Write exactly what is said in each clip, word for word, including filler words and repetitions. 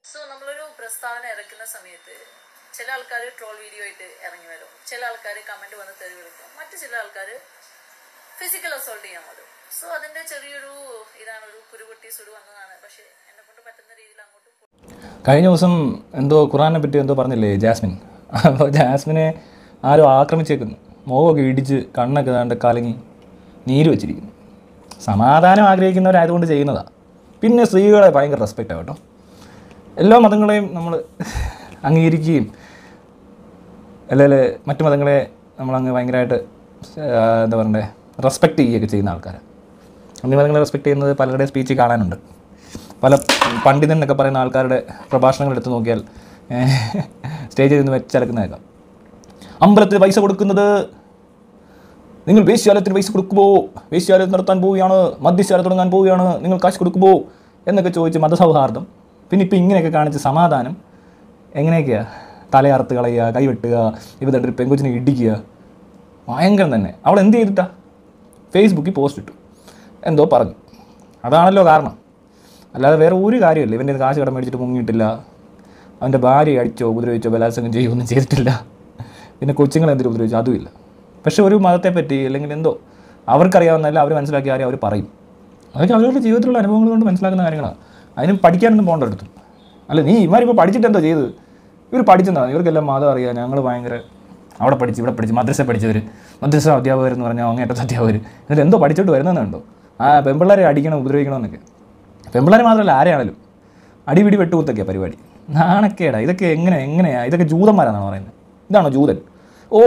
So നമ്മളൊരു പ്രസ്താവന ഇറക്കുന്ന സമയത്ത് ചില ആൾക്കാർ ട്രോൾ വീഡിയോ ആയിട്ട് ഇറങ്ങി വരും, ചില ആൾക്കാർ കമൻറ്റ് വന്ന് തെറി വിളിക്കും, മറ്റു ചില ആൾക്കാർ ഫിസിക്കൽ അസോൾട്ട് ചെയ്യാൻ വരും. സോ അതിൻ്റെ ചെറിയൊരു ഇതാണ്, ഒരു കുരുപൊട്ടി സുടു വന്നതാണ്. പക്ഷേ എന്നെ കൊണ്ട് പറ്റുന്ന രീതിയിൽ അങ്ങോട്ട്. കഴിഞ്ഞ ദിവസം എന്തോ ഖുറാനെ പറ്റി എന്തോ പറഞ്ഞില്ലേ ജാസ്മിൻ, അപ്പോൾ ജാസ്മിനെ ആരോ ആക്രമിച്ചേക്കുന്നു, മുഖമൊക്കെ ഇടിച്ച് കണ്ണൊക്കെ ദാണ്ട് കലങ്ങി നീര് വെച്ചിരിക്കുന്നു. സമാധാനം ആഗ്രഹിക്കുന്നവരായതുകൊണ്ട് ചെയ്യുന്നതാണ്. പിന്നെ സ്ത്രീകളെ ഭയങ്കര റെസ്പെക്റ്റാണ് കേട്ടോ. എല്ലാ മതങ്ങളെയും നമ്മൾ അംഗീകരിക്കുകയും അല്ലെങ്കിൽ മറ്റു മതങ്ങളെ നമ്മളങ്ങ് ഭയങ്കരമായിട്ട് എന്താ പറയണ്ടേ റെസ്പെക്റ്റ് ചെയ്യുകയൊക്കെ ചെയ്യുന്ന ആൾക്കാർ. അന്യമതങ്ങളെ റെസ്പെക്റ്റ് ചെയ്യുന്നത് പലരുടെ സ്പീച്ച് കാണാനുണ്ട്. പല പണ്ഡിതൻ എന്നൊക്കെ പറയുന്ന ആൾക്കാരുടെ പ്രഭാഷണങ്ങൾ എടുത്ത് നോക്കിയാൽ സ്റ്റേജിൽ നിന്ന് വെച്ചടക്കുന്നേക്കാം. അമ്പലത്തിൽ പൈസ കൊടുക്കുന്നത് നിങ്ങൾ വേശ്യാലയത്തിന് പൈസ കൊടുക്കുമോ, വേശ്യാലയം നടത്താൻ പോവുകയാണ്, മദ്യശാല തുടങ്ങാൻ പോവുകയാണ്, നിങ്ങൾ കാശ് കൊടുക്കുമോ എന്നൊക്കെ ചോദിച്ച് മതസൗഹാർദ്ദം. പിന്നെ ഇപ്പോൾ ഇങ്ങനെയൊക്കെ കാണിച്ച് സമാധാനം എങ്ങനെയൊക്കെയാണ്? തലയറുത്ത് കളയുക, കൈവെട്ടുക, ഇവരുടെ പെങ്കൊച്ചിനെ ഇടിക്കുക, ഭയങ്കരം തന്നെ. അവൾ എന്ത് ചെയ്തിട്ടാ? ഫേസ്ബുക്കിൽ പോസ്റ്റ് ഇട്ടു, എന്തോ പറഞ്ഞു, അതാണല്ലോ കാരണം. അല്ലാതെ വേറെ ഒരു കാര്യമില്ല. ഇവൻ്റെ കാശ് കടം മേടിച്ചിട്ട് മുങ്ങിയിട്ടില്ല, അവൻ്റെ ഭാര്യ അടിച്ചോ ഉപദ്രവിച്ചോ ബലാത്സംഗം ചെയ്യുകയോ ഒന്നും ചെയ്തിട്ടില്ല, പിന്നെ കൊച്ചുങ്ങൾ എന്തിനും ഉപദ്രവിച്ചോ അതുമില്ല. പക്ഷേ ഒരു മതത്തെപ്പറ്റി അല്ലെങ്കിൽ എന്തോ അവർക്കറിയാവുന്നതല്ല അവർ മനസ്സിലാക്കിയ കാര്യം അവർ പറയും. അതൊക്കെ അവരുടെ ജീവിതത്തിലുള്ള അനുഭവങ്ങൾ കൊണ്ട് മനസ്സിലാക്കുന്ന കാര്യങ്ങളാണ്. അതിനും പഠിക്കാനൊന്നും പോകേണ്ട അടുത്തു. അല്ല നീ ഇവരിപ്പോൾ പഠിച്ചിട്ട് എന്തോ ചെയ്ത്? ഇവർ പഠിച്ചെന്നാണ്, ഇവർക്കെല്ലാം മതം അറിയാം. ഞങ്ങൾ ഭയങ്കര അവിടെ പഠിച്ച് ഇവിടെ പഠിച്ച് മദ്രസ പഠിച്ചവർ, മദ്രസ അധ്യാപകർ എന്ന് പറഞ്ഞാൽ അങ്ങേറ്റത്തെ അധ്യാപകർ, എന്നിട്ട് എന്തോ പഠിച്ചിട്ട് വരുന്നതെന്നുണ്ടോ? ആ പെൺപിള്ളേരെ അടിക്കണം ഉപദ്രവിക്കണമെന്നൊക്കെ. പെൺപിള്ളേരെ മാത്രമല്ല ആരെയാണേലും അടിപിടി വെട്ടുകൂത്തൊക്കെയാണ് പരിപാടി. നാണക്കേടാ ഇതൊക്കെ. എങ്ങനെ എങ്ങനെയാണ് ഇതൊക്കെ? ജൂതന്മാരാണെന്നാണ് പറയുന്നത്. ഇതാണോ ജൂതൻ? ഓ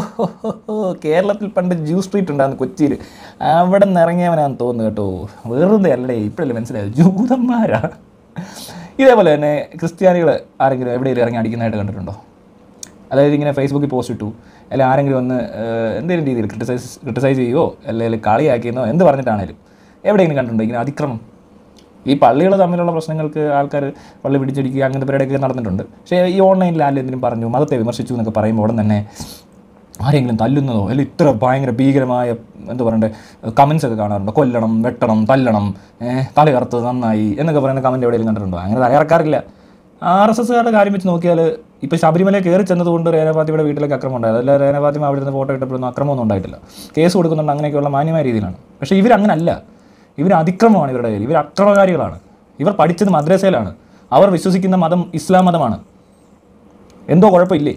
കേരളത്തിൽ പണ്ട് ജ്യൂ സ്ട്രീറ്റ് ഉണ്ടായിരുന്നു കൊച്ചിയിൽ, അവിടെ നിന്ന് ഇറങ്ങിയവനാന്ന് തോന്നുന്നു കേട്ടോ. വെറുതെ അല്ലേ, ഇപ്പോഴല്ലേ മനസ്സിലായത് ജൂതന്മാരാ. ഇതേപോലെ തന്നെ ക്രിസ്ത്യാനികൾ ആരെങ്കിലും എവിടെയെങ്കിലും ഇറങ്ങി അടിക്കുന്നതായിട്ട് കണ്ടിട്ടുണ്ടോ? അതായത് ഇങ്ങനെ ഫേസ്ബുക്കിൽ പോസ്റ്റ് ഇട്ടു, അല്ലെങ്കിൽ ആരെങ്കിലും ഒന്ന് എന്തെങ്കിലും രീതിയിൽ ക്രിട്ടിസൈസ് ക്രിട്ടിസൈസ് ചെയ്യുമോ അല്ലെങ്കിൽ കളിയാക്കിയെന്നോ എന്ത് പറഞ്ഞിട്ടാണേലും എവിടെയെങ്കിലും കണ്ടിട്ടുണ്ടോ ഇങ്ങനെ അതിക്രമം? ഈ പള്ളികൾ തമ്മിലുള്ള പ്രശ്നങ്ങൾക്ക് ആൾക്കാർ പള്ളി പിടിച്ചടിക്കുക അങ്ങനത്തെ പരിപാടിയൊക്കെ നടന്നിട്ടുണ്ട്. പക്ഷേ ഈ ഓൺലൈനിൽ ആരും എന്തെങ്കിലും പറഞ്ഞു, മതത്തെ വിമർശിച്ചു എന്നൊക്കെ പറയുമ്പോൾ ഉടൻ തന്നെ ആരെങ്കിലും തല്ലുന്നതോ അല്ലെങ്കിൽ ഇത്ര ഭയങ്കര ഭീകരമായ എന്താ പറയണ്ടേ കമൻസ് ഒക്കെ കാണാറുണ്ട്. കൊല്ലണം, വെട്ടണം, തല്ലണം, തലയറുത്തത് നന്നായി എന്നൊക്കെ പറയുന്ന കമൻറ്റ് എവിടെയെങ്കിലും കണ്ടിട്ടുണ്ടോ? അങ്ങനെ തലയിറക്കാറില്ല. ആർ എസ് എസ്സുകാരുടെ കാര്യം വെച്ച് നോക്കിയാൽ ഇപ്പോൾ ശബരിമല കയറി ചെന്നതുകൊണ്ട് രേനഫാത്തിമയുടെ വീട്ടിലേക്ക് അക്രമം ഉണ്ടായത്. അല്ല രേനഫാത്തിമ അവിടെ നിന്ന് ഫോട്ടോ ഇട്ടപ്പോഴൊന്നും അക്രമമൊന്നും ഉണ്ടായിട്ടില്ല. കേസ് കൊടുക്കുന്നുണ്ട്, അങ്ങനെയൊക്കെയുള്ള മാന്യമായ രീതിയിലാണ്. പക്ഷേ ഇവരങ്ങനല്ല. ഇവർ അതിക്രമമാണ് ഇവരുടെ പേര്. ഇവർ അക്രമകാരികളാണ്. ഇവർ പഠിച്ചത് മദ്രസയിലാണ്. അവർ വിശ്വസിക്കുന്ന മതം ഇസ്ലാം മതമാണ്. എന്തോ കുഴപ്പമില്ലേ?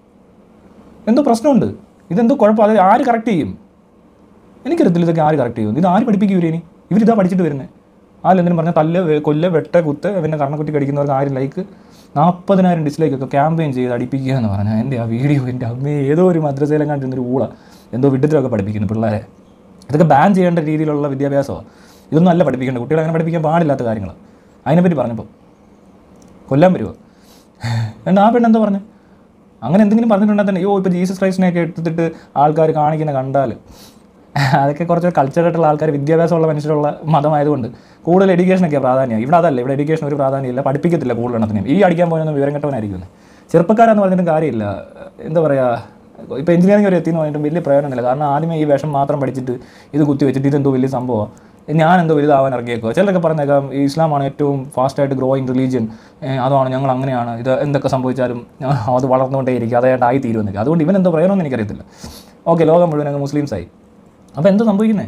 എന്തോ പ്രശ്നമുണ്ട്. ഇതെന്തോ കുഴപ്പം? അത് ആര് കറക്റ്റ് ചെയ്യും? എനിക്കറിയത്തില്ല ഇതൊക്കെ ആര് കറക്റ്റ് ചെയ്യും. ഇത് ആര് പഠിപ്പിക്കും ഇവരിനി? ഇവരിതാ പഠിച്ചിട്ട് വരുന്നത്. അതിലെന്തെങ്കിലും പറഞ്ഞാൽ തല്ല്, കൊല്ല്, വെട്ട, കുത്ത്, പിന്നെ കർണക്കുട്ടി കടിക്കുന്നവർക്ക് ആരും ലൈക്ക്, നാൽപ്പതിനായിരം ഡിസ്ലൈക്കൊക്കെ ക്യാമ്പയിൻ ചെയ്ത് അടിപ്പിക്കുക എന്ന് പറഞ്ഞാൽ എൻ്റെ ആ വീഡിയോ എൻ്റെ അമ്മയെ ഏതോ ഒരു മദ്രസയിലും കണ്ടിരുന്നൊരു ഊള എന്തോ വിഡ്ഢിത്തരമൊക്കെ പഠിപ്പിക്കുന്നു പിള്ളേരെ. ഇതൊക്കെ ബാൻ ചെയ്യേണ്ട രീതിയിലുള്ള വിദ്യാഭ്യാസമാണ്. ഇതൊന്നും അല്ല പഠിപ്പിക്കേണ്ടത്. കുട്ടികളെ അങ്ങനെ പഠിപ്പിക്കാൻ പാടില്ലാത്ത കാര്യങ്ങൾ. അതിനെപ്പറ്റി പറഞ്ഞപ്പോൾ കൊല്ലാൻ വരുമോ? എന്താ ആ പെണ്ണെന്താ പറഞ്ഞു? അങ്ങനെ എന്തെങ്കിലും പറഞ്ഞിട്ടുണ്ടെങ്കിൽ തന്നെ അയ്യോ ഇപ്പോൾ ജീസസ് ക്രൈസ്റ്റിനെയൊക്കെ എടുത്തിട്ട് ആൾക്കാർ കാണിക്കുന്ന കണ്ടാൽ അതൊക്കെ കുറച്ച് കൾച്ചറായിട്ടുള്ള ആൾക്കാർ, വിദ്യാഭ്യാസമുള്ള മനുഷ്യരുള്ള മതമായതുകൊണ്ട് കൂടുതൽ എഡ്യൂക്കേഷനൊക്കെ പ്രാധാന്യം. ഇവിടെ അതല്ല. ഇവിടെ എഡ്യൂക്കേഷൻ ഒരു പ്രാധാന്യമില്ല, പഠിപ്പിക്കത്തില്ല കൂടുതൽ എണ്ണത്തിനും. ഈ അടിക്കാൻ പോയൊന്നും വിവരം കെട്ടവനായിരിക്കും. ചെറുപ്പക്കാരെന്ന് പറഞ്ഞിട്ടും കാര്യമില്ല. എന്താ പറയുക, ഇപ്പോൾ എഞ്ചിനീയറിംഗ് വരെ എത്തിയെന്ന് പറഞ്ഞിട്ടും വലിയ പ്രയോജനമില്ല. കാരണം ആദ്യമേ ഈ വേഷം മാത്രം പഠിച്ചിട്ട് ഇത് കുത്തി വെച്ചിട്ട് ഇതെന്തോ വലിയ സംഭവം, ഞാൻ എന്തോ വലുതാവാൻ ഇറങ്ങിയേക്കോ. ചിലരൊക്കെ പറഞ്ഞേക്കാം ഈ ഇസ്ലാമാണ് ഏറ്റവും ഫാസ്റ്റായിട്ട് ഗ്രോയിങ് റിലീജിയൻ, അതാണ് ഞങ്ങൾ അങ്ങനെയാണ്, ഇത് എന്തൊക്കെ സംഭവിച്ചാലും അത് വളർന്നുകൊണ്ടേ ഇരിക്കും, അതായിട്ടായി തീരുമെന്നൊക്കെ. അതുകൊണ്ട് ഇവൻ എന്തോ പറയണമെന്ന് എനിക്കറിയത്തില്ല. ഓക്കെ, ലോകം മുഴുവൻ അങ്ങ് മുസ്ലിംസായി. അപ്പോൾ എന്തോ സംഭവിക്കുന്നത്?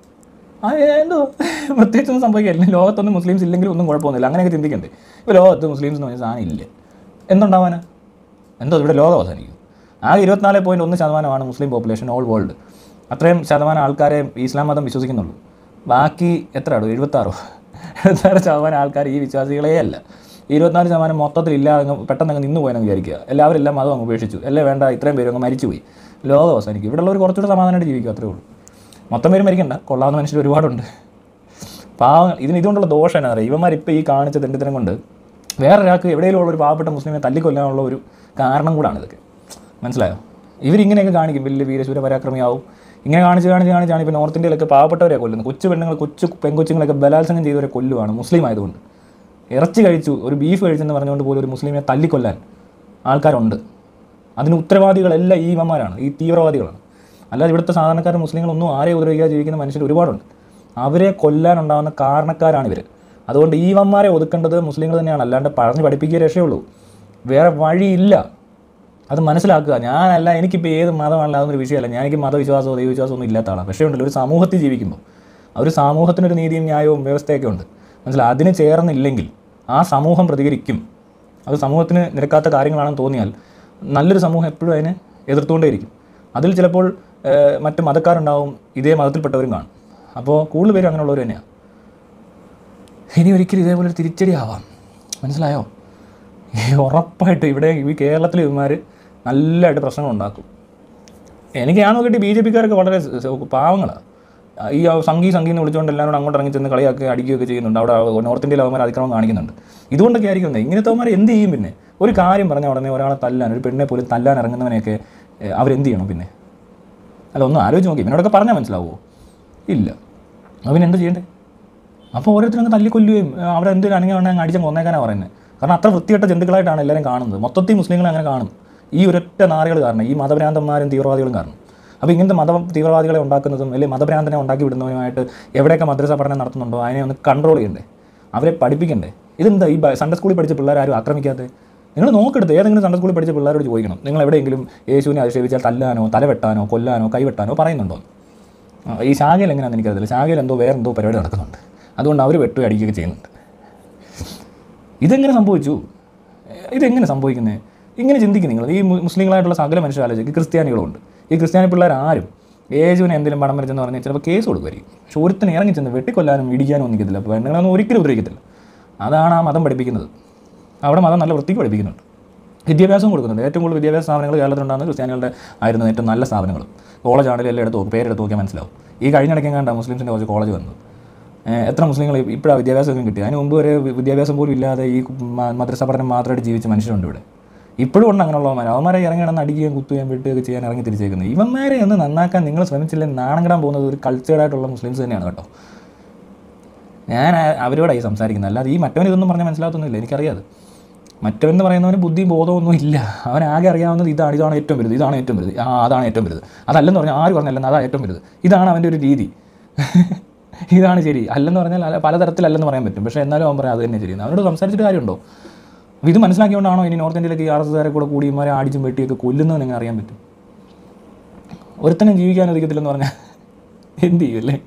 ആ എന്തോ പ്രത്യേകിച്ചൊന്നും സംഭവിക്കില്ല. ലോകത്തൊന്നും മുസ്ലിംസ് ഇല്ലെങ്കിലും ഒന്നും കുഴപ്പമൊന്നുമില്ല. അങ്ങനെയൊക്കെ ചിന്തിക്കണ്ടേ? ഇപ്പോൾ ലോകത്ത് മുസ്ലിംസ് എന്ന് പറഞ്ഞ സാധനം ഇല്ല, എന്തുണ്ടാവാനാ? എന്തോ ഇവിടെ ലോകം അവസാനിക്കും. ആകെ ഇരുപത്തിനാല് പോയിൻറ്റ് ഒന്ന് ശതമാനമാണ് മുസ്ലിം പോപ്പുലേഷൻ ഓൾ വേൾഡ്. അത്രയും ശതമാനം ആൾക്കാരെ ഇസ്ലാം മതം വിശ്വസിക്കുന്നുള്ളൂ. ബാക്കി എത്രയാണോ? എഴുപത്താറോ എഴുപത്താറ് ശതമാനം ആൾക്കാർ ഈ വിശ്വാസികളേ അല്ല. ഇരുപത്തിനാല് ശതമാനം മൊത്തത്തിൽ ഇല്ലാതെ പെട്ടെന്ന് അങ്ങ് നിന്ന് പോയെന്ന് വിചാരിക്കുക. എല്ലാവരും എല്ലാം മതം അങ്ങ് ഉപേക്ഷിച്ചു, എല്ലാം വേണ്ട, ഇത്രയും പേരും അങ്ങ് മരിച്ചുപോയി, ലോകം അവസാനിക്കും. ഇവിടെ ഉള്ളവർ കുറച്ചുകൂടെ സമാധാനമായിട്ട് ജീവിക്കും, അത്രേ ഉള്ളൂ. മൊത്തം പേര് മരിക്കണ്ട, കൊള്ളാവുന്ന മനുഷ്യർ ഒരുപാടുണ്ട്. പാവങ്ങൾ. ഇതിന് ഇതുകൊണ്ടുള്ള ദോഷം എന്നാ പറയുക, ഇവന്മാർ ഇപ്പോൾ ഈ കാണിച്ച തെണ്ടിത്തരം കൊണ്ട് വേറൊരാൾക്ക് എവിടെയെങ്കിലും ഉള്ള ഒരു പാവപ്പെട്ട മുസ്ലിമിനെ തല്ലിക്കൊല്ലാനുള്ള ഒരു കാരണം കൂടാണ് ഇതൊക്കെ. മനസ്സിലായോ? ഇവരിങ്ങനെയൊക്കെ കാണിക്കും, വലിയ വീരശൂര പരാക്രമിയാവും. ഇങ്ങനെ കാണിച്ച് കാണിച്ച് കാണിച്ചാണ് ഇപ്പോൾ നോർത്ത് ഇന്ത്യയിലൊക്കെ പാവപ്പെട്ടവരെ കൊല്ലുന്നത്. കൊച്ചു പെണ്ണുങ്ങൾ, കൊച്ചു പെൺകൊച്ചുങ്ങളൊക്കെ ബലാത്സംഗം ചെയ്തവരെ കൊല്ലുവാണ് മുസ്ലിം ആയതുകൊണ്ട്. ഇറച്ചി കഴിച്ചു, ഒരു ബീഫ് കഴിച്ചെന്ന് പറഞ്ഞുകൊണ്ട് പോലും ഒരു മുസ്ലിമിനെ തല്ലിക്കൊല്ലാൻ ആൾക്കാരുണ്ട്. അതിന് ഉത്തരവാദികളെല്ലാം ഈ ഇവന്മാരാണ്, ഈ തീവ്രവാദികളാണ്. അല്ലാതെ ഇവിടുത്തെ സാധാരണക്കാരും മുസ്ലിങ്ങളൊന്നും ആരെ ഉപദ്രവിക്കാതെ ജീവിക്കുന്ന മനുഷ്യർ ഒരുപാടുണ്ട്. അവരെ കൊല്ലാനുണ്ടാകുന്ന കാരണക്കാരാണ് ഇവർ. അതുകൊണ്ട് ഈ വന്മാരെ ഒതുക്കേണ്ടത് മുസ്ലിങ്ങൾ തന്നെയാണ്, അല്ലാണ്ട് പറഞ്ഞ് പഠിപ്പിക്കുക രക്ഷയുള്ളൂ, വേറെ വഴിയില്ല. അത് മനസ്സിലാക്കുക. ഞാനല്ല, എനിക്കിപ്പോൾ ഏത് മതമാണല്ലോ അതൊരു വിഷയമല്ല, ഞാൻ എനിക്ക് മതവിശ്വാസമോ ദൈവവിശ്വാസമോ ഒന്നും ഇല്ലാത്ത ആളാണ്. പക്ഷേ ഉണ്ടല്ലോ, ഒരു സമൂഹത്തിൽ ജീവിക്കുമ്പോൾ ആ ഒരു സമൂഹത്തിനൊരു നീതിയും ന്യായവും വ്യവസ്ഥയൊക്കെ ഉണ്ട്, മനസ്സിലായി. അതിന് ചേർന്നില്ലെങ്കിൽ ആ സമൂഹം പ്രതികരിക്കും. അത് സമൂഹത്തിന് നിരക്കാത്ത കാര്യങ്ങളാണെന്ന് തോന്നിയാൽ നല്ലൊരു സമൂഹം എപ്പോഴും അതിനെ എതിർത്തുകൊണ്ടേയിരിക്കും. അതിൽ ചിലപ്പോൾ മറ്റ് മതക്കാരുണ്ടാവും, ഇതേ മതത്തിൽപ്പെട്ടവരും കാണും. അപ്പോൾ കൂടുതൽ പേരും അങ്ങനെയുള്ളവർ തന്നെയാണ്. ഇനി ഒരിക്കലും ഇതേപോലെ ഒരു തിരിച്ചടി ആവാം, മനസ്സിലായോ? ഉറപ്പായിട്ട് ഇവിടെ ഈ കേരളത്തിലെ ഇവന്മാർ നല്ലതായിട്ട് പ്രശ്നങ്ങൾ ഉണ്ടാക്കും. എനിക്ക് ഞാൻ നോക്കിയിട്ട് ബി ജെ പിക്കാരൊക്കെ വളരെ പാവങ്ങളാണ്. ഈ സംഘി സംഘി എന്ന് വിളിച്ചുകൊണ്ട് എല്ലാവരും അങ്ങോട്ട് ഇറങ്ങി ചെന്ന് കളിയാക്കി അടിക്കുകയൊക്കെ ചെയ്യുന്നുണ്ട്. അവിടെ നോർത്ത് ഇന്ത്യയിൽ അവന്മാർ അതിക്രമം കാണിക്കുന്നുണ്ട്. ഇതുകൊണ്ടൊക്കെ ആയിരിക്കും ഇങ്ങനത്തെ അവന്മാർ എന്ത് ചെയ്യും? പിന്നെ ഒരു കാര്യം പറഞ്ഞാൽ ഉടനെ ഒരാളെ തല്ലാൻ, ഒരു പെണ്ണെ പോലും തല്ലാൻ ഇറങ്ങുന്നവനെയൊക്കെ അവരെന്ത് ചെയ്യണം? പിന്നെ അല്ല, ഒന്ന് ആലോചിച്ച് നോക്കി. ഇവനോടൊക്കെ പറഞ്ഞാൽ മനസ്സിലാവുമോ? ഇല്ല. അവൻ എന്ത് ചെയ്യണ്ടേ? അപ്പോൾ ഓരോരുത്തരും തല്ലി കൊല്ലുകയും അവിടെ എന്തെങ്കിലും അനങ്ങി വേണമെങ്കിൽ അടിച്ചാൽ കൊന്നേക്കാനാണ് പറയുന്നത്. കാരണം അത്ര വൃത്തികെട്ട ജന്തുക്കളായിട്ടാണ് എല്ലാവരും കാണുന്നത്. മൊത്തത്തിൽ മുസ്ലിങ്ങളെ അങ്ങനെ കാണും ഈ ഒരൊറ്റ നാറികൾ കാരണം, ഈ മതഭ്രാന്തന്മാരും തീവ്രവാദികളും കാരണം. അപ്പോൾ ഇങ്ങനത്തെ മത തീവ്രവാദികളെ ഉണ്ടാക്കുന്നതും അല്ലെങ്കിൽ മതഭ്രാന്തനെ ഉണ്ടാക്കി വിടുന്നവനുമായിട്ട് എവിടെയൊക്കെ മദ്രസ പഠനം നടത്തുന്നുണ്ടോ അതിനെ ഒന്ന് കൺട്രോൾ ചെയ്യണ്ടേ, അവരെ പഠിപ്പിക്കണ്ടേ? ഇതെന്താ ഈ സൺഡേ സ്കൂളിൽ പഠിച്ച പിള്ളേരാരും ആക്രമിക്കാത്തത്? നിങ്ങൾ നോക്കെടുത്ത് ഏതെങ്കിലും സൺഡേ സ്കൂളിൽ പഠിച്ച പിള്ളേരോട് ചോദിക്കണം, നിങ്ങൾ എവിടെയെങ്കിലും യേശുവിനെ അധിക്ഷേപിച്ചാൽ തല്ലാനോ തലവെട്ടാനോ കൊല്ലാനോ കൈവെട്ടാനോ പറയുന്നുണ്ടോ? ഈ ശാഖയിൽ എങ്ങനെയാണെന്ന് എനിക്കറിയില്ല. ശാഖയിൽ എന്തോ വേറെ എന്തോ പരിപാടി നടക്കുന്നുണ്ട്, അതുകൊണ്ട് അവർ വെട്ടുക അടിക്കുകയൊക്കെ ചെയ്യുന്നുണ്ട്. ഇതെങ്ങനെ സംഭവിച്ചു? ഇതെങ്ങനെ സംഭവിക്കുന്നത്? ഇങ്ങനെ ചിന്തിക്കും നിങ്ങൾ. ഈ മുസ്ലിങ്ങളായിട്ടുള്ള സകല മനുഷ്യർ ആലോചിക്കും. ക്രിസ്ത്യാനികളുണ്ട്. ഈ ക്രിസ്ത്യാനി പിള്ളേർ ആരും യേശുവിനെ എന്തെങ്കിലും പടം വരച്ചെന്ന് പറഞ്ഞാൽ ചിലപ്പോൾ കേസ് കൊടുക്കുമായിരിക്കും. പക്ഷെ ഒരുത്തിന് ഇറങ്ങി ചെന്ന് വെട്ടിക്കൊല്ലാനും ഇടിക്കാനും ഒന്നും നിൽക്കത്തില്ല. അപ്പോൾ പെണ്ണുങ്ങളൊന്നും ഒരിക്കലും ഉപദ്രവിക്കത്തില്ല. അതാണ് ആ മതം പഠിപ്പിക്കുന്നത്. അവിടെ മതം നല്ല വൃത്തിക്ക് പഠിപ്പിക്കുന്നുണ്ട്, വിദ്യാഭ്യാസം കൊടുക്കുന്നുണ്ട്. ഏറ്റവും കൂടുതൽ വിദ്യാഭ്യാസ സ്ഥാപനങ്ങൾ കേരളത്തിലുണ്ടാകുന്ന ക്രിസ്ത്യാനികളുടെ ആയിരുന്നു ഏറ്റവും നല്ല സ്ഥാപനങ്ങൾ. കോളേജാണെങ്കിലും എല്ലാം എടുത്ത് നോക്കും, പേരെടുത്ത് നോക്കിയാൽ മനസ്സിലാവും. ഈ കഴിഞ്ഞിടയ്ക്കും കണ്ടാണ് മുസ്ലിംസിൻ്റെ കുറച്ച് കോളേജ് വന്നത്. എത്ര മുസ്ലിങ്ങൾ ഇപ്പോഴാണ് വിദ്യാഭ്യാസമൊക്കെ കിട്ടി. അതിന് മുമ്പ് വരെ വിദ്യാഭ്യാസം പോലും ഇല്ലാതെ ഈ മദ്രസ പഠനം മാത്രമായിട്ട് ജീവിച്ച മനുഷ്യരുണ്ട് ഇവിടെ. ഇപ്പോഴും ഉണ്ട് അങ്ങനെയുള്ളവന്മാർ. അവന്മാരെ ഇറങ്ങി നടന്ന് അടിക്കുകയും കുത്തുകയും വെട്ടുകയൊക്കെ ചെയ്യാൻ ഇറങ്ങി തിരിച്ചേക്കുന്നത്. ഇവന്മാരെ ഒന്ന് നന്നാക്കാൻ നിങ്ങൾ ശ്രമിച്ചില്ലെങ്കിൽ നാണംകിടാൻ പോകുന്നത് ഒരു കൾച്ചറായിട്ടുള്ള മുസ്ലിംസ് തന്നെയാണ് കേട്ടോ. ഞാൻ അവരോടായി സംസാരിക്കുന്നത്, അല്ലാതെ ഈ മറ്റവൻ ഇതൊന്നും പറഞ്ഞാൽ മനസ്സിലാകത്തൊന്നുമില്ല. എനിക്കറിയാതെ മറ്റവൻ പറയുന്നവന് ബുദ്ധി ബോധമൊന്നും ഇല്ല. അവൻ ആകെ അറിയാവുന്നത് ഇതാണ്, ഇതാണ് ഏറ്റവും വലുത്, ഇതാണ് ഏറ്റവും വലുത്, ആ അതാണ് ഏറ്റവും വലുത്, അതല്ലെന്ന് പറഞ്ഞാൽ ആര് പറഞ്ഞല്ലെന്ന് അതാണ് ഏറ്റവും വലുത്, ഇതാണ് അവൻ്റെ ഒരു രീതി, ഇതാണ് ശരി. അല്ലെന്ന് പറഞ്ഞാൽ അല്ല, പലതരത്തിലല്ലെന്ന് പറയാൻ പറ്റും. പക്ഷേ എന്നാലും അവൻ പറയാം അത് തന്നെ ശരിയെന്ന്. അവരോട് സംസാരിച്ചിട്ട് കാര്യമുണ്ടോ? അപ്പോൾ ഇത് മനസ്സിലാക്കിയോണ്ടാണോ ഇനി നോർത്ത് ഇന്ത്യയിലേക്ക് ഈ ആർ എസ് എസ്കാരെ കൂടെ കൂടിയമാരെ അടിച്ചും വെട്ടിയൊക്കെ കൊല്ലുന്നതെന്ന് എങ്ങനെ അറിയാൻ പറ്റും? ഒരുത്തനും ജീവിക്കാൻ ഒതുക്കത്തില്ലെന്ന് പറഞ്ഞാൽ എന്ത് ചെയ്യും അല്ലേ?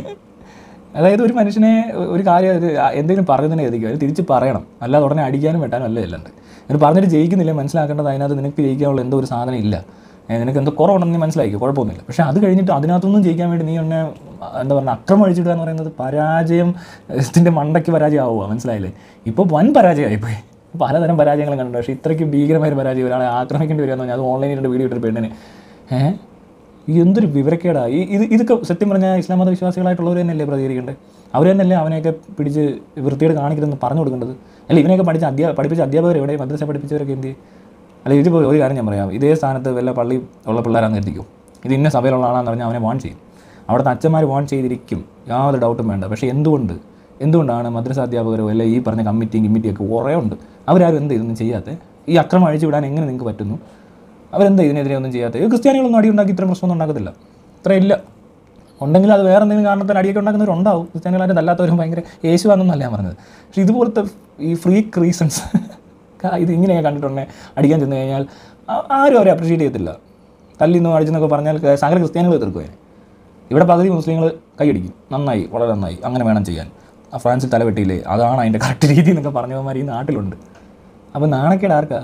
അതായത് ഒരു മനുഷ്യനെ ഒരു കാര്യം എന്തെങ്കിലും പറഞ്ഞതിനെ എതിക്കും, അത് തിരിച്ച് പറയണം, അല്ലാതെ ഉടനെ അടിക്കാനും വെട്ടാനും അല്ല ഇല്ലണ്ട്. എന്നിട്ട് പറഞ്ഞിട്ട് ജയിക്കുന്നില്ല, മനസ്സിലാക്കേണ്ടത് അതിനകത്ത് നിനക്ക് ജയിക്കാനുള്ള എന്തോ ഒരു സാധനം ഇല്ല, നിനക്ക് എന്തോ കുറവുണ്ടെന്ന് നീ മനസ്സിലാക്കിയോ, കുഴപ്പമൊന്നുമില്ല. പക്ഷേ അത് കഴിഞ്ഞിട്ട് അതിനകത്തൊന്നും ജയിക്കാൻ വേണ്ടി നീ എന്നെ എന്താ പറയുക അക്രമം അഴിച്ചിടുക എന്ന് പറയുന്നത് പരാജയം ഇതിൻ്റെ മണ്ടയ്ക്ക് പരാജയം ആവുക, മനസ്സിലായില്ലേ? ഇപ്പോൾ വൻ പരാജയമായിപ്പോയി. പലതരം പരാജയങ്ങളും കണ്ടിട്ടുണ്ട്. പക്ഷേ ഇത്രയ്ക്ക് ഭീകരമായ പരാജയം ഒരാളെ ആക്രമിക്കേണ്ടി വരിക എന്ന് പറഞ്ഞാൽ അത് ഓൺലൈനിൽ രണ്ട് വീഡിയോ ഇട്ടൊരു പെണ്ണിന് ഏഹ് ഈ എന്തൊരു വിവരക്കേടാ. ഈ ഇത് ഇതൊക്കെ സത്യം പറഞ്ഞാൽ ഇസ്ലാം മത വിശ്വാസികളായിട്ടുള്ളവർ തന്നെയല്ലേ പ്രതികരിക്കേണ്ടത്? അവർ തന്നെയല്ലേ അവനെയൊക്കെ പിടിച്ച് വൃത്തിയോട് കാണിക്കരുതെന്ന് പറഞ്ഞു കൊടുക്കേണ്ടത്? അല്ല ഇവനെയൊക്കെ പഠിച്ച അധ്യാ പഠിപ്പിച്ച അധ്യാപകർ എവിടെ? മദ്രസ പഠിപ്പിച്ചവരൊക്കെ എന്ത്? അല്ല ഇതിപ്പോൾ ഒരു കാര്യം ഞാൻ പറയാം, ഇതേ സ്ഥാനത്ത് വല്ല പള്ളി ഉള്ള പിള്ളേരാന്ന് എത്തിക്കും, ഇത് ഇന്ന സഭയിലുള്ള ആളാന്ന് പറഞ്ഞാൽ അവനെ വാൺ ചെയ്യും. അവിടുത്തെ അച്ഛന്മാർ വാൺ ചെയ്തിരിക്കും, യാതൊരു ഡൗട്ടും വേണ്ട. പക്ഷേ എന്തുകൊണ്ട് എന്തുകൊണ്ടാണ് മദ്രസ അധ്യാപകരോ അല്ല ഈ പറഞ്ഞ കമ്മിറ്റിയും കമ്മിറ്റിയൊക്കെ കുറേ ഉണ്ട്, അവരാരും എന്ത് ഇതൊന്നും ചെയ്യാത്തത്? ഈ അക്രമം അഴിച്ചു വിടാൻ എങ്ങനെ നിങ്ങൾക്ക് പറ്റുന്നു? അവരെന്താ ഇതിനെതിരെ ഒന്നും ചെയ്യാത്തത്? ക്രിസ്ത്യാനികളൊന്നും അടിയുണ്ടാക്കി ഇത്രയും പ്രശ്നമൊന്നും ഉണ്ടാക്കത്തില്ല, ഇത്രയില്ല. ഉണ്ടെങ്കിൽ അത് വേറെ എന്തെങ്കിലും കാരണത്തിൽ അടിയൊക്കെ ഉണ്ടാക്കുന്നവരുണ്ടാവും. ക്രിസ്ത്യാനികളായിട്ട് അല്ലാത്തവരും ഭയങ്കര യേശുവാണെന്നല്ല ഞാൻ പറഞ്ഞത്. പക്ഷേ ഇതുപോലത്തെ ഈ ഫ്രീക്ക് റീസൺസ് ഇത് ഇങ്ങനെയൊക്കെ കണ്ടിട്ടുണ്ടെങ്കിൽ അടിക്കാൻ ചെന്ന് കഴിഞ്ഞാൽ ആരും അവരെ അപ്രീഷിയേറ്റ് ചെയ്യത്തില്ല. തല്ലിന്നോ അടിച്ചെന്നൊക്കെ പറഞ്ഞാൽ സകല ക്രിസ്ത്യാനികൾ എതിർക്കുവാൻ. ഇവിടെ പകുതി മുസ്ലിങ്ങൾ കൈയടിക്കും, നന്നായി, വളരെ നന്നായി, അങ്ങനെ വേണം ചെയ്യാൻ. ആ ഫ്രാൻസിൽ തലവെട്ടിയില്ലേ, അതാണ് അതിൻ്റെ കറക്റ്റ് രീതി എന്നൊക്കെ പറഞ്ഞവന്മാർ ഈ നാട്ടിലുണ്ട്. അപ്പോൾ നാണക്കേട് ആർക്കാ?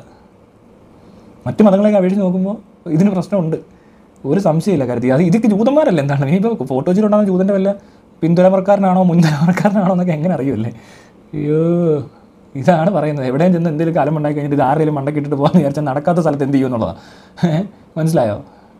മറ്റു മതങ്ങളെയൊക്കെ അപേക്ഷിച്ച് നോക്കുമ്പോൾ ഇതിന് പ്രശ്നമുണ്ട്, ഒരു സംശയമില്ല കാര്യത്തിൽ. അത് ഇതൊക്കെ ജൂതന്മാരല്ല എന്താണ്? നീ ഇപ്പോൾ ഫോട്ടോ വെച്ചിട്ടുണ്ടാകുന്ന ജൂതൻ്റെ വല്ല പിന്തുലമർക്കാരനാണോ മുൻതലമർക്കാരനാണോ എന്നൊക്കെ എങ്ങനെ അറിയുമല്ലേ? അയ്യോ, ഇതാണ് പറയുന്നത്. എവിടെയും ചെന്ന് എന്തെങ്കിലും കാലം ഉണ്ടാക്കി കഴിഞ്ഞിട്ട് ഇത് ആരെങ്കിലും മണ്ടക്കിട്ടിട്ട് പോകാമെന്ന് വിചാരിച്ചാൽ നടക്കാത്ത സ്ഥലത്ത് എന്ത് ചെയ്യും എന്നുള്ളതാണ്. മനസ്സിലായോ?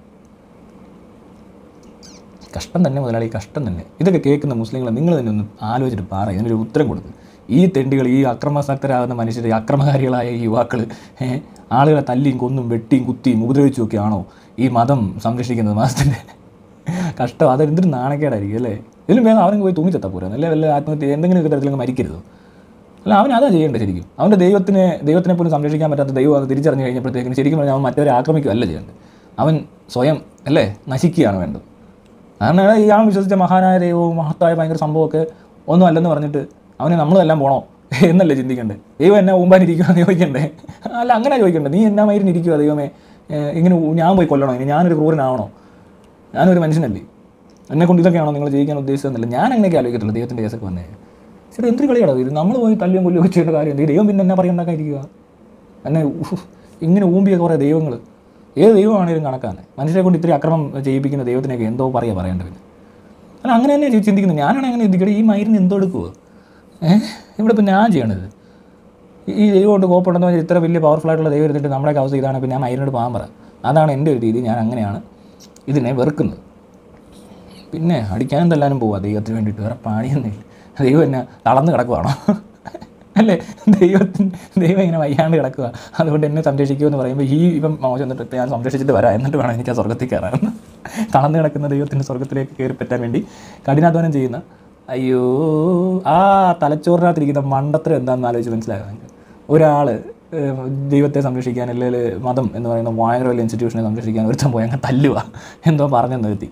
കഷ്ടം തന്നെ മുതലാളി, കഷ്ടം തന്നെ. ഇതൊക്കെ കേൾക്കുന്ന മുസ്ലിങ്ങളെ നിങ്ങൾ തന്നെ ഒന്ന് ആലോചിച്ചിട്ട് പറ, ഇതിനൊരു ഉത്തരം കൊടുക്കും. ഈ തെണ്ടികൾ, ഈ അക്രമാസക്തരാകുന്ന മനുഷ്യർ, അക്രമകാരികളായ ഈ യുവാക്കൾ ആളുകളെ തല്ലിയും കൊന്നും വെട്ടിയും കുത്തിയും ഉപദ്രവിച്ചും ഒക്കെയാണോ ഈ മതം സംരക്ഷിക്കുന്നത്? മതത്തിൻ്റെ കഷ്ടം അതെന്തൊരു നാണക്കേടായിരിക്കും അല്ലേ? ഇതിലും വേണം അവനും പോയി തൂങ്ങിച്ചെത്താൻ പോരാ, അല്ലേ? വല്ല ആത്മഹത്യ എന്തെങ്കിലും തരത്തിലങ്ങ് മരിക്കരുത്. അല്ല, അവൻ അതാ ചെയ്യേണ്ടത് ശരിക്കും. അവൻ്റെ ദൈവത്തിനെ ദൈവത്തിനെ പോലും സംരക്ഷിക്കാൻ പറ്റാത്ത ദൈവം അത് തിരിച്ചറിഞ്ഞ് കഴിഞ്ഞപ്പോഴത്തേക്കിന് ശരിക്കും പറഞ്ഞാൽ അവൻ മറ്റവരെ ആക്രമിക്കുകയല്ല ചെയ്യേണ്ടത്, അവൻ സ്വയം അല്ലേ നശിക്കുകയാണ് വേണ്ടത്. കാരണം ഇയാൾ വിശ്വസിച്ച മഹാനായ ദൈവവും മഹത്തായ ഭയങ്കര സംഭവമൊക്കെ ഒന്നും അല്ലെന്ന് പറഞ്ഞിട്ട് അവന് നമ്മളെല്ലാം പോകണോ എന്നല്ലേ ചിന്തിക്കണ്ടേ? ദൈവം എന്നാ ഊമ്പാനിരിക്കുമെന്ന് ചോദിക്കണ്ടേ? അല്ല, അങ്ങനെ ചോദിക്കണ്ടേ? നീ എന്നാ മയിരിനിരിക്കുക ദൈവമേ, ഇങ്ങനെ ഞാൻ പോയി കൊല്ലണോ? ഇനി ഞാനൊരു ക്രൂരനാവണോ? ഞാനൊരു മനുഷ്യനല്ലേ, എന്നെക്കൊണ്ട് ഇതൊക്കെയാണോ നിങ്ങൾ ജയിക്കാൻ ഉദ്ദേശിച്ചതെന്നില്ല. ഞാൻ അങ്ങനെയൊക്കെ ആലോചിക്കത്തുള്ളൂ ദൈവത്തിൻ്റെ കേസൊക്കെ വന്നേ. ചേട്ടാ എന്തൊരു കളിയാണോ ഇത്? നമ്മൾ പോയി തല്ലിയും കൊല്ലും വെച്ചിട്ട് കാര്യം ദൈവം പിന്നെ എന്നാ പറയുണ്ടാക്കാതിരിക്കുക? എന്നെ ഇങ്ങനെ ഊമ്പിയ കുറേ ദൈവങ്ങൾ, ഏത് ദൈവമാണേലും കണക്കാണ്. മനുഷ്യരെ കൊണ്ട് ഇത്തിരി അക്രമം ചെയ്യിപ്പിക്കുന്ന ദൈവത്തിനൊക്കെ എന്തോ പറയുക പറയേണ്ടത്. അല്ല, അങ്ങനെ തന്നെ ചിന്തിക്കുന്നത്. ഞാനാണ് അങ്ങനെ ചിന്തിക്കട്ടെ, ഈ മയിരിന് എന്തോ എടുക്കുമോ? ഏഹ് ഇവിടെ ഇപ്പം ഞാൻ ചെയ്യണത് ഈ ദൈവം കൊണ്ട് കോപ്പുണ്ടെന്ന് പറഞ്ഞാൽ ഇത്ര വലിയ പവർഫുള്ളായിട്ടുള്ള ദൈവം ഇരുന്നിട്ട് നമ്മുടെയൊക്കെ അവസ്ഥ ഇതാണ്. പിന്നെ ഞാൻ മയിരിനോട് പോകാൻ പറ. അതാണ് എൻ്റെ ഒരു രീതി. ഞാൻ അങ്ങനെയാണ് ഇതിനെ വെറുക്കുന്നത്. പിന്നെ അടിക്കാനും തല്ലാനും പോവാ ദൈവത്തിന് വേണ്ടിയിട്ട്, വേറെ പണിയൊന്നുമില്ല. ദൈവം എന്നെ തളർന്ന് കിടക്കുവാണോ അല്ലേ? ദൈവത്തിന് ദൈവം ഇങ്ങനെ വയ്യാണ്ട് കിടക്കുക, അതുകൊണ്ട് എന്നെ സംരക്ഷിക്കുമെന്ന് പറയുമ്പോൾ ഈ ഇപ്പം മോശം എന്നിട്ട് ഇപ്പം ഞാൻ സംരക്ഷിച്ചിട്ട് വരാം, എന്നിട്ട് വേണം എനിക്ക് ആ സ്വർഗ്ഗത്തിൽ കയറാൻ. തളർന്ന് കിടക്കുന്ന ദൈവത്തിൻ്റെ സ്വർഗ്ഗത്തിലേക്ക് കയറി പറ്റാൻ വേണ്ടി കഠിനാധ്വാനം ചെയ്യുന്ന, അയ്യോ ആ തലച്ചോറിനകത്തിരിക്കുന്ന മണ്ടത്തരം എന്താണെന്ന് ആലോചിച്ച് മനസ്സിലാകും. ഒരാൾ ദൈവത്തെ സംരക്ഷിക്കാൻ, അല്ലെങ്കിൽ മതം എന്ന് പറയുന്ന ഭയങ്കര വലിയ ഇൻസ്റ്റിറ്റ്യൂഷനെ സംരക്ഷിക്കാൻ ഒരുത്തം പോയി അങ്ങ് തല്ലുക, എന്തോ പറഞ്ഞെന്ന് നിർത്തി.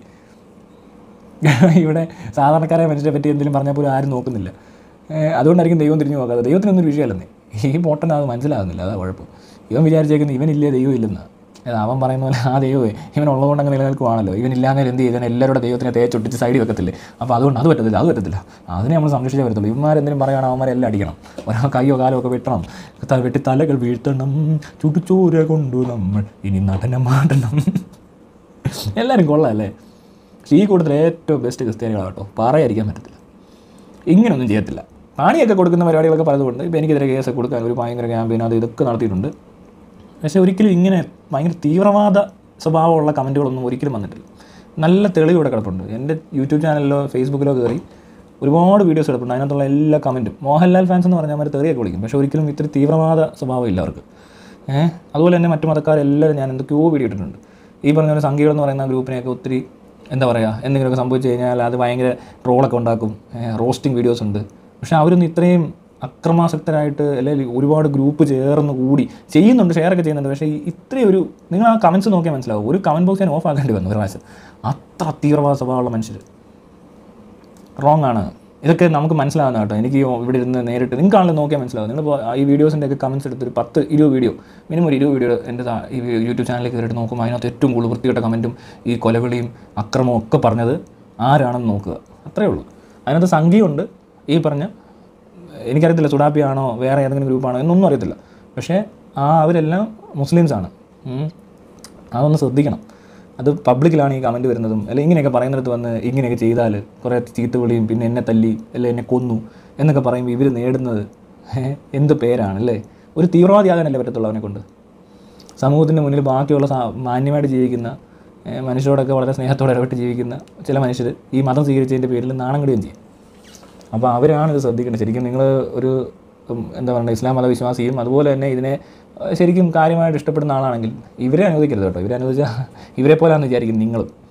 ഇവിടെ സാധാരണക്കാരെ മനുഷ്യരെ പറ്റി എന്തെങ്കിലും പറഞ്ഞാൽ പോലും ആരും നോക്കുന്നില്ല. അതുകൊണ്ടായിരിക്കും ദൈവം തിരിഞ്ഞു നോക്കാതെ. ദൈവത്തിനൊന്നും വിഷയമല്ലെന്നേ, ഈ പൊട്ടന് അത് മനസ്സിലാകുന്നില്ല, അതാ കുഴപ്പം. ഇവൻ വിചാരിച്ചേക്കുന്നത് ഇവനില്ലേ ദൈവം ഇല്ലെന്ന്. അവൻ പറയുന്ന പോലെ ആ ദൈവമേ ഇവനുള്ളതുകൊണ്ട് അങ്ങ് നിലനിൽക്കുവാണല്ലോ, ഇവനില്ലാന്നേൽ എന്ത് ചെയ്താൽ എല്ലാവരുടെ ദൈവത്തിനെ തേച്ചൊട്ടിച്ച് സൈഡിൽ വെക്കത്തില്ലേ? അപ്പോൾ അതുകൊണ്ട് അത് പറ്റത്തില്ല, അത് പറ്റത്തില്ല, അതിനെ നമ്മൾ സംരക്ഷിച്ചേ വരത്തുള്ളൂ. ഇവന്മാരെന്തെങ്കിലും പറയുകയാണെങ്കിൽ അവന്മാരെല്ലാം അടിക്കണം, ഒരാൾ കയ്യോ കാലോ ഒക്കെ വെട്ടണം, വെട്ടി തലകൾ വീഴ്ത്തണം, ചുട്ടുചോര കൊണ്ടു നമ്മൾ ഇനി നടനമാടണം. എല്ലാവരും കൊള്ളാമല്ലേ? പക്ഷേ ഈ കൂട്ടത്തിൽ ഏറ്റവും ബെസ്റ്റ് ക്രിസ്ത്യാനികളാണ് കേട്ടോ, പറയാതിരിക്കാൻ പറ്റത്തില്ല. ഇങ്ങനെയൊന്നും ചെയ്യത്തില്ല. പണിയൊക്കെ കൊടുക്കുന്ന പരിപാടികളൊക്കെ പലതുകൊണ്ട്. ഇപ്പോൾ എനിക്കെതിരെ കേസൊക്കെ കൊടുക്കാൻ ഒരു ഭയങ്കര ക്യാമ്പയിൻ അത് ഇതൊക്കെ നടത്തിയിട്ടുണ്ട്. പക്ഷേ ഒരിക്കലും ഇങ്ങനെ ഭയങ്കര തീവ്രവാദ സ്വഭാവമുള്ള കമൻറ്റുകളൊന്നും ഒരിക്കലും വന്നിട്ടില്ല. നല്ല തെളിവിടെ കിടപ്പുണ്ട്. എൻ്റെ യൂട്യൂബ് ചാനലിലോ ഫേസ്ബുക്കിലോ കയറി ഒരുപാട് വീഡിയോസ് കിടപ്പുണ്ട്. അതിനകത്തുള്ള എല്ലാ കമൻറ്റും മോഹൻലാൽ ഫാൻസ് എന്ന് പറഞ്ഞാൽ അവർ തെറിയൊക്കെ വിളിക്കും, പക്ഷേ ഒരിക്കലും ഇത്തിരി തീവ്രവാദ സ്വഭാവം ഇല്ല അവർക്ക്. ഏഹ് അതുപോലെ തന്നെ മറ്റു മതക്കാരെല്ലാവരും ഞാൻ എന്തൊക്കെയോ വീഡിയോ ഇട്ടിട്ടുണ്ട്. ഈ പറഞ്ഞ പോലെ സംഘികൾ എന്ന് പറയുന്ന ഗ്രൂപ്പിനെയൊക്കെ ഒത്തിരി എന്താ പറയുക, എന്തെങ്കിലുമൊക്കെ സംഭവിച്ചു കഴിഞ്ഞാൽ അത് ഭയങ്കര ട്രോളൊക്കെ ഉണ്ടാക്കും, റോസ്റ്റിംഗ് വീഡിയോസ് ഉണ്ട്. പക്ഷേ അവരൊന്നും ഇത്രയും അക്രമാസക്തരായിട്ട് അല്ലെങ്കിൽ ഒരുപാട് ഗ്രൂപ്പ് ചേർന്ന് കൂടി ചെയ്യുന്നുണ്ട്, ഷെയറൊക്കെ ചെയ്യുന്നുണ്ട്. പക്ഷേ ഇത്രയും ഒരു നിങ്ങൾ ആ കമൻറ്റ്സ് നോക്കിയാൽ മനസ്സിലാവും. ഒരു കമൻറ്റ് ബോക്സ് ഞാൻ ഓഫ് ആക്കേണ്ടി വന്നു ഒരു പ്രാവശ്യം. അത്ര തീവ്രവാദ സ്വഭാവമുള്ള മനുഷ്യർ. റോങ് ആണ് ഇതൊക്കെ, നമുക്ക് മനസ്സിലാവുന്ന കേട്ടോ. എനിക്ക് ഇവിടെ ഇരുന്ന് നേരിട്ട് നിങ്ങൾക്കാണെങ്കിലും നോക്കിയാൽ മനസ്സിലാവും. നിങ്ങൾ ഈ വീഡിയോസിൻ്റെ ഒക്കെ കമൻറ്റ്സ് എടുത്തൊരു പത്ത് ഇരുപത് വീഡിയോ, മിനിമം ഒരു ഇരുപത് വീഡിയോ എൻ്റെ ഈ യൂട്യൂബ് ചാനലിൽ കയറിയിട്ട് നോക്കുമ്പോൾ അതിനകത്ത് ഏറ്റവും കൂടുതൽ വൃത്തികെട്ട കമൻറ്റും ഈ കൊലവിളിയും അക്രമവും ഒക്കെ പറഞ്ഞത് ആരാണെന്ന് നോക്കുക, അത്രയേ ഉള്ളൂ. അതിനകത്ത് സംഖ്യയുണ്ട്, ഈ പറഞ്ഞ എനിക്കറിയത്തില്ല സുഡാപ്പിയാണോ വേറെ ഏതെങ്കിലും ഗ്രൂപ്പാണോ എന്നൊന്നും അറിയത്തില്ല. പക്ഷേ ആ അവരെല്ലാം മുസ്ലിംസാണ്. അതൊന്ന് ശ്രദ്ധിക്കണം. അത് പബ്ലിക്കിലാണ് ഈ കമൻറ്റ് വരുന്നതും അല്ലെങ്കിൽ ഇങ്ങനെയൊക്കെ പറയുന്നിടത്ത് വന്ന് ഇങ്ങനെയൊക്കെ ചെയ്താൽ കുറേ ചീത്തവിളിയും പിന്നെ എന്നെ തല്ലി അല്ലെ എന്നെ കൊന്നു എന്നൊക്കെ പറയുമ്പോൾ ഇവർ നേടുന്നത് എന്ത് പേരാണല്ലേ? ഒരു തീവ്രവാദിയാകാനല്ലേ പറ്റത്തുള്ളൂ അവനെ കൊണ്ട്. സമൂഹത്തിൻ്റെ മുന്നിൽ ബാക്കിയുള്ള മാന്യമായിട്ട് ജീവിക്കുന്ന മനുഷ്യരോടൊക്കെ വളരെ സ്നേഹത്തോടെ ഇടപെട്ട് ജീവിക്കുന്ന ചില മനുഷ്യർ ഈ മതം സ്വീകരിച്ചതിൻ്റെ പേരിൽ നാണം കെടുകയും ചെയ്യും. അപ്പോൾ അവരാണ് ഇത് ശ്രദ്ധിക്കേണ്ടത്. ശരിക്കും നിങ്ങൾ ഒരു എന്താ പറയുക ഇസ്ലാം മതവിശ്വാസിയും അതുപോലെ തന്നെ ഇതിനെ ശരിക്കും കാര്യമായിട്ട് ഇഷ്ടപ്പെടുന്ന ആളാണെങ്കിൽ ഇവരെ അനുവദിക്കരുത് കേട്ടോ. ഇവരെ അനുവദിച്ചാൽ ഇവരെ പോലാണെന്ന് വിചാരിക്കും നിങ്ങളും.